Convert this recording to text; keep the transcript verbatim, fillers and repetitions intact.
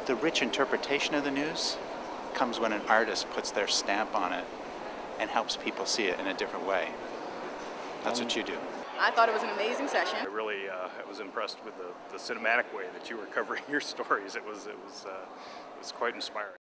The rich interpretation of the news comes when an artist puts their stamp on it and helps people see it in a different way. That's what you do. I thought it was an amazing session. I really uh, I was impressed with the, the cinematic way that you were covering your stories. It was, it was, uh, it was quite inspiring.